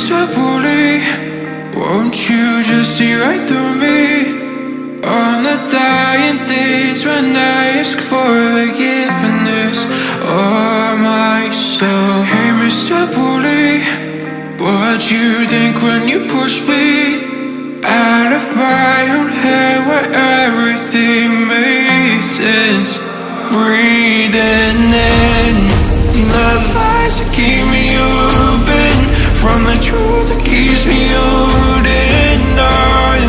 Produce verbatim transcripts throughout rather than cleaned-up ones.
Mister Bully, won't you just see right through me? On the dying days when I ask for forgiveness of myself. Hey Mister Bully, what'd you think when you pushed me out of my own head where everything made sense? Breathing in the lies that keep me open from the truth that keeps me holding on,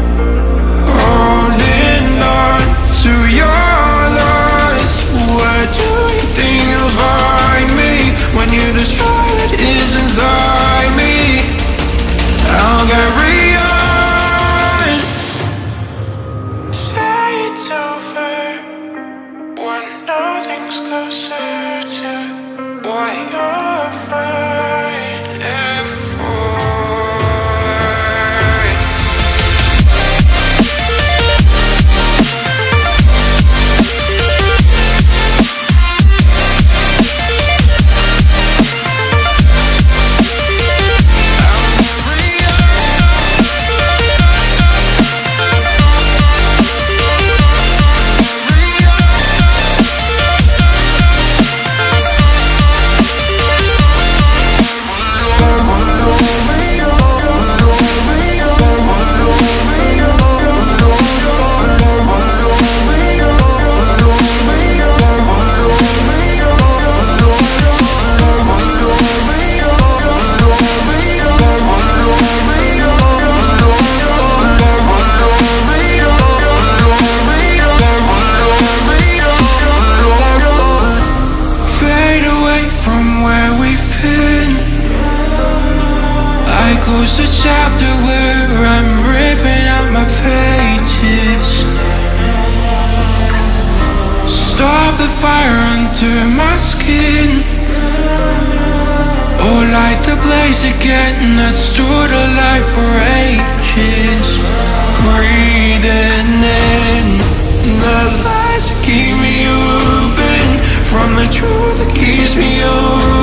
holding on to your loss. Where do you think you'll find me when you destroy what is inside me? I'll carry on. Say it's over when nothing's closer to what you're fighting for. Close the chapter where I'm ripping out my pages. Stop the fire under my skin. Oh, light the blaze again that stood alive for ages. Breathing in the lies that keep me open from the truth that keeps me open.